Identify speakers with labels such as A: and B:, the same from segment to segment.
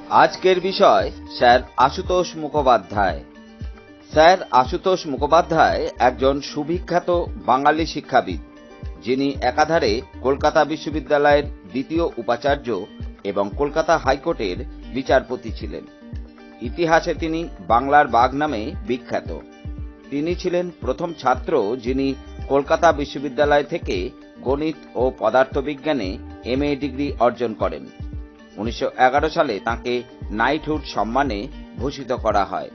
A: আজকের বিষয় sir Ashutosh Mukhopadhyay. Sir Ashutosh Mukhopadhyay একজন সুবিখ্যাত বাঙালি শিক্ষাবিদ, যিনি একাধারে কলকাতা বিশ্ববিদ্যালয়ের দ্বিতীয় উপাচার্য এবং কলকাতা হাইকোর্টের বিচারপতি ছিলেন। ইতিহাসে তিনি বাংলার বাঘ নামে বিখ্যাত। তিনি ছিলেন প্রথম ছাত্র যিনি কলকাতা বিশ্ববিদ্যালয় থেকে গণিত ও পদার্থবিজ্ঞানে এমএ ডিগ্রি অর্জন করেন। 1911 সালে তাঁকে নাইটহুড সম্মানে ভূষিত করা হয়।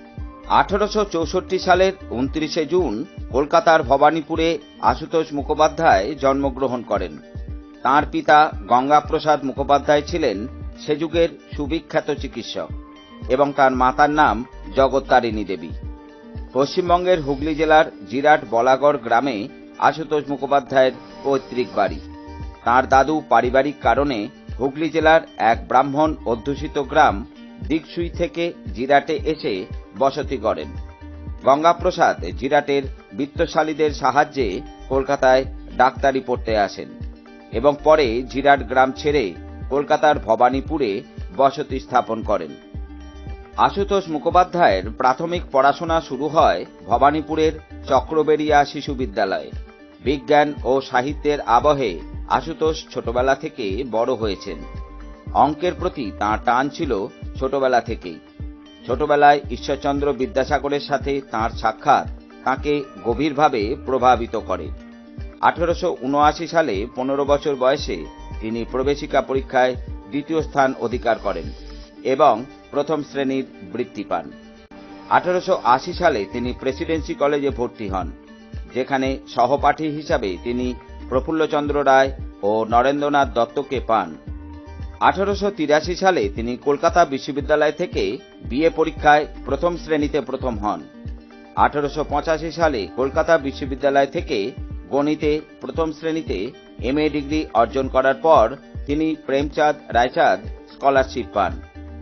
A: 1864 সালের 29 জুন কলকাতার ভবানীপুরে আশুতোষ মুখোপাধ্যায় জন্মগ্রহণ করেন। তাঁর পিতা গঙ্গাপ্রসাদ মুখোপাধ্যায় ছিলেন সে যুগের সুবিখ্যাত চিকিৎসক এবং তার মাতার নাম জগত্তারিণী দেবী। পশ্চিমবঙ্গের হুগলি জেলার জিরাট বলাগড় গ্রামে আশুতোষ মুখোপাধ্যায়ের পৈতৃক বাড়ি। তাঁর দাদু পারিবারিক কারণে হুগলি জেলার এক ব্রাহ্মণ অধ্যুষিত গ্রাম দিকসুই থেকে জিরাটে এসে বসতি গড়েন। গঙ্গাপ্রসাদ জিরাটের বিত্তশালীদের সাহায্যে কলকাতায় ডাক্তারি পড়তে আসেন এবং পরে জিরাট গ্রাম ছেড়ে কলকাতার ভবানীপুরে বসতি স্থাপন করেন। আশুতোষ মুখোপাধ্যায়ের প্রাথমিক পড়াশোনা শুরু হয় ভবানীপুরের চক্রবেড়িয়া শিশু বিদ্যালয়ে। বিজ্ঞান ও সাহিত্যের আবহে আশুতোষ ছোটবেলা থেকে বড় হয়েছেন। অঙ্কের প্রতি তাঁর টান ছিল ছোটবেলা থেকেই। ছোটবেলায় ঈশ্বরচন্দ্র বিদ্যাসাগরের সাথে তাঁর সাক্ষাৎ তাঁকে গভীরভাবে প্রভাবিত করে। 1879 সালে 15 বছর বয়সে তিনি প্রবেশিকা পরীক্ষায় দ্বিতীয় স্থান অধিকার করেন এবং প্রথম শ্রেণীর বৃত্তি পান। 1880 সালে তিনি প্রেসিডেন্সি কলেজে ভর্তি হন, যেখানে সহপাঠী হিসাবে তিনি প্রফুল্লচন্দ্র রায় ও নরেন্দ্রনাথ দত্তকে পান। 1883 সালে তিনি কলকাতা বিশ্ববিদ্যালয় থেকে বিএ পরীক্ষায় প্রথম শ্রেণীতে প্রথম হন। 1885 সালে কলকাতা বিশ্ববিদ্যালয় থেকে গণিতে প্রথম শ্রেণীতে এমএ ডিগ্রি অর্জন করার পর তিনি প্রেমচাঁদ রায়চাঁদ স্কলারশিপ পান।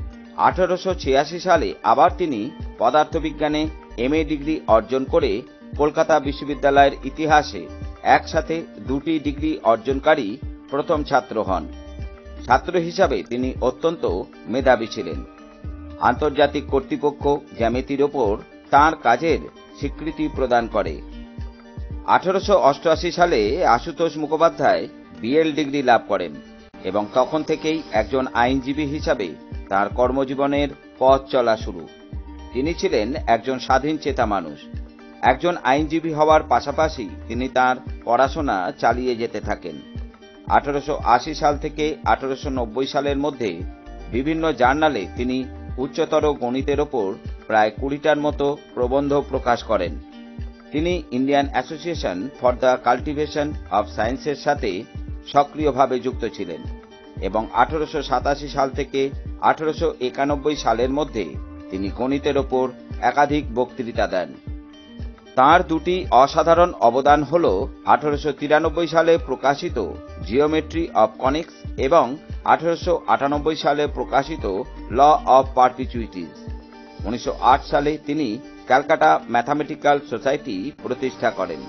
A: 1886 সালে আবার তিনি পদার্থবিজ্ঞানে এমএ ডিগ্রি অর্জন করে কলকাতা বিশ্ববিদ্যালয়ের ইতিহাসে একসাথে দুটি ডিগ্রি অর্জনকারী প্রথম ছাত্র হন। ছাত্র হিসাবে তিনি অত্যন্ত মেধাবী ছিলেন। আন্তর্জাতিক কর্তৃপক্ষ জ্যামিতির ওপর তাঁর কাজের স্বীকৃতি প্রদান করে। 1888 সালে আশুতোষ মুখোপাধ্যায় বিএল ডিগ্রি লাভ করেন এবং তখন থেকেই একজন আইনজীবী হিসাবে তাঁর কর্মজীবনের পথ চলা শুরু। তিনি ছিলেন একজন স্বাধীন চেতা মানুষ। একজন আইনজীবী হওয়ার পাশাপাশি তিনি তাঁর পড়াশোনা চালিয়ে যেতে থাকেন। 1880 সাল থেকে 1890 সালের মধ্যে বিভিন্ন জার্নালে তিনি উচ্চতর গণিতের ওপর প্রায় 20টার মতো প্রবন্ধ প্রকাশ করেন। তিনি Indian Association for the Cultivation of সায়েন্সের সাথে সক্রিয়ভাবে যুক্ত ছিলেন এবং 1887 সাল থেকে 1891 সালের মধ্যে তিনি গণিতের ওপর একাধিক বক্তৃতা দেন। তাঁর দুটি অসাধারণ অবদান হল 1893 সালে প্রকাশিত জিওমেট্রি অব কনিক্স এবং 1898 সালে প্রকাশিত ল অব পারপিচুইটিজ। 1908 সালে তিনি ক্যালকাটা ম্যাথামেটিক্যাল সোসাইটি প্রতিষ্ঠা করেন।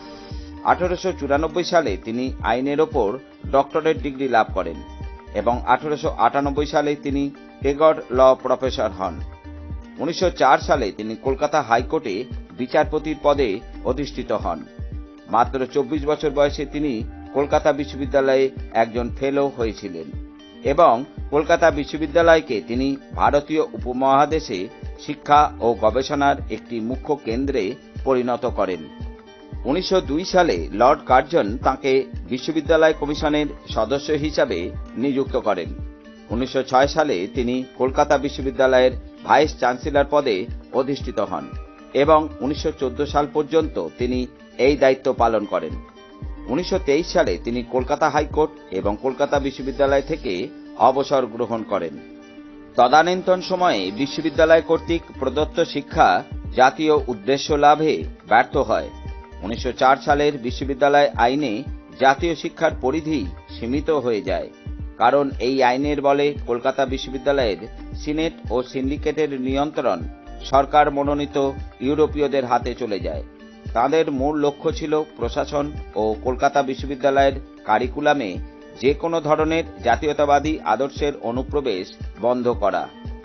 A: 1894 সালে তিনি আইনের ওপর ডক্টরেট ডিগ্রি লাভ করেন এবং 1898 সালে তিনি টেগর ল প্রফেসর হন। 1904 সালে তিনি কলকাতা হাইকোর্টে বিচারপতির পদে অধিষ্ঠিত হন। মাত্র 24 বছর বয়সে তিনি কলকাতা বিশ্ববিদ্যালয়ে একজন ফেলো হয়েছিলেন এবং কলকাতা বিশ্ববিদ্যালয়কে তিনি ভারতীয় উপমহাদেশে শিক্ষা ও গবেষণার একটি মুখ্য কেন্দ্রে পরিণত করেন। 1902 সালে লর্ড কার্জন তাঁকে বিশ্ববিদ্যালয় কমিশনের সদস্য হিসাবে নিযুক্ত করেন। 1906 সালে তিনি কলকাতা বিশ্ববিদ্যালয়ের ভাইস চ্যান্সেলর পদে অধিষ্ঠিত হন এবং 1914 সাল পর্যন্ত তিনি এই দায়িত্ব পালন করেন। 1923 সালে তিনি কলকাতা হাইকোর্ট এবং কলকাতা বিশ্ববিদ্যালয় থেকে অবসর গ্রহণ করেন। তদানীন্তন সময়ে বিশ্ববিদ্যালয় কর্তৃক প্রদত্ত শিক্ষা জাতীয় উদ্দেশ্য লাভে ব্যর্থ হয়। 1904 সালের বিশ্ববিদ্যালয় আইনে জাতীয় শিক্ষার পরিধি সীমিত হয়ে যায়, কারণ এই আইনের বলে কলকাতা বিশ্ববিদ্যালয়ের সিনেট ও সিন্ডিকেটের নিয়ন্ত্রণ সরকার মনোনীত ইউরোপীয়দের হাতে চলে যায়। তাদের মূল লক্ষ্য ছিল প্রশাসন ও কলকাতা বিশ্ববিদ্যালয়ের কারিকুলামে যে কোনো ধরনের জাতীয়তাবাদী আদর্শের অনুপ্রবেশ বন্ধ করা।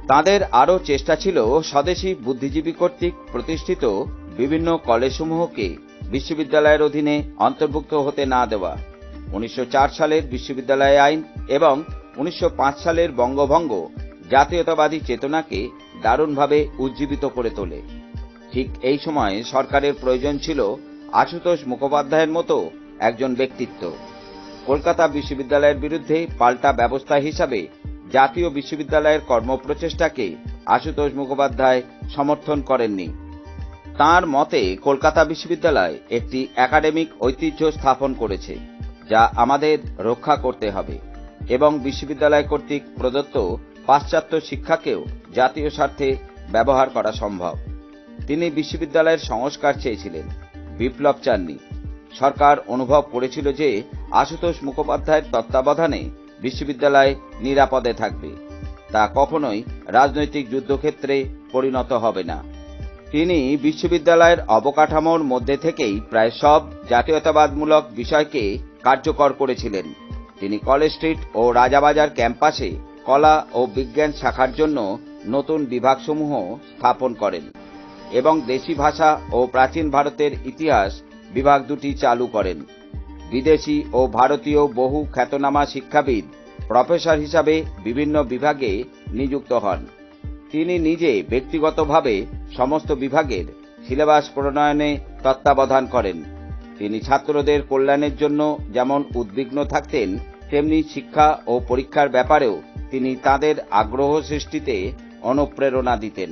A: তাঁদের আরও চেষ্টা ছিল স্বদেশী বুদ্ধিজীবী কর্তৃক প্রতিষ্ঠিত বিভিন্ন কলেজসমূহকে বিশ্ববিদ্যালয়ের অধীনে অন্তর্ভুক্ত হতে না দেওয়া। 1904 সালের বিশ্ববিদ্যালয় আইন এবং 1905 সালের বঙ্গভঙ্গ জাতীয়তাবাদী চেতনাকে দারুণভাবে উজ্জীবিত করে তোলে। ঠিক এই সময় সরকারের প্রয়োজন ছিল আশুতোষ মুখোপাধ্যায়ের মতো একজন ব্যক্তিত্ব। কলকাতা বিশ্ববিদ্যালয়ের বিরুদ্ধে পাল্টা ব্যবস্থা হিসাবে জাতীয় বিশ্ববিদ্যালয়ের কর্মপ্রচেষ্টাকে আশুতোষ মুখোপাধ্যায় সমর্থন করেননি। তাঁর মতে কলকাতা বিশ্ববিদ্যালয় একটি একাডেমিক ঐতিহ্য স্থাপন করেছে, যা আমাদের রক্ষা করতে হবে এবং বিশ্ববিদ্যালয় কর্তৃক প্রদত্ত পাশ্চাত্য শিক্ষাকেও জাতীয় স্বার্থে ব্যবহার করা সম্ভব। তিনি বিশ্ববিদ্যালয়ের সংস্কার চেয়েছিলেন, বিপ্লব চাননি। সরকার অনুভব করেছিল যে আশুতোষ মুখোপাধ্যায়ের তত্ত্বাবধানে বিশ্ববিদ্যালয় নিরাপদে থাকবে, তা কখনোই রাজনৈতিক যুদ্ধক্ষেত্রে পরিণত হবে না। তিনি বিশ্ববিদ্যালয়ের অবকাঠামোর মধ্যে থেকেই প্রায় সব জাতীয়তাবাদমূলক বিষয়কে কার্যকর করেছিলেন। তিনি কলেজ স্ট্রিট ও রাজাবাজার ক্যাম্পাসে কলা ও বিজ্ঞান শাখার জন্য নতুন বিভাগসমূহ স্থাপন করেন এবং দেশি ভাষা ও প্রাচীন ভারতের ইতিহাস বিভাগ দুটি চালু করেন। বিদেশি ও ভারতীয় বহু খ্যাতনামা শিক্ষাবিদ প্রফেসর হিসাবে বিভিন্ন বিভাগে নিযুক্ত হন। তিনি নিজে ব্যক্তিগতভাবে সমস্ত বিভাগের সিলেবাস প্রণয়নে তত্ত্বাবধান করেন। তিনি ছাত্রদের কল্যাণের জন্য যেমন উদ্বিগ্ন থাকতেন, তেমনি শিক্ষা ও পরীক্ষার ব্যাপারেও তিনি তাদের আগ্রহ সৃষ্টিতে অনুপ্রেরণা দিতেন।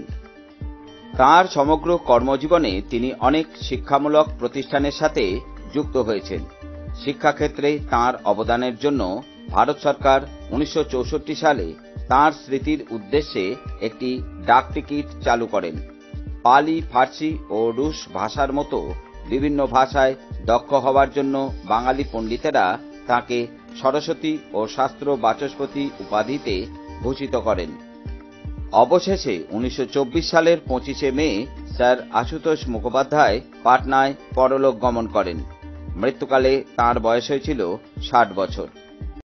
A: তাঁর সমগ্র কর্মজীবনে তিনি অনেক শিক্ষামূলক প্রতিষ্ঠানের সাথে যুক্ত হয়েছেন। শিক্ষাক্ষেত্রে তাঁর অবদানের জন্য ভারত সরকার 1964 সালে তাঁর স্মৃতির উদ্দেশ্যে একটি ডাক টিকিট চালু করেন। পালি, ফার্সি ও রুশ ভাষার মতো বিভিন্ন ভাষায় দক্ষ হওয়ার জন্য বাঙালি পণ্ডিতেরা তাঁকে সরস্বতী ও শাস্ত্র বাচস্পতি উপাধিতে ভূষিত করেন। অবশেষে 1924 সালের 25শে মে স্যার আশুতোষ মুখোপাধ্যায় পাটনায় পরলোক গমন করেন। মৃত্যুকালে তাঁর বয়স হয়েছিল 60 বছর।